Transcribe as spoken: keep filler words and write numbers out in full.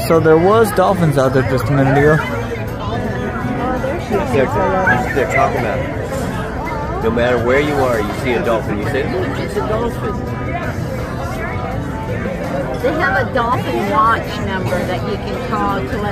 So there was dolphins out there just a minute ago. They're, they're talking about it. No matter where you are, you see a dolphin. You say, look, it's a dolphin. They have a dolphin watch number that you can call to let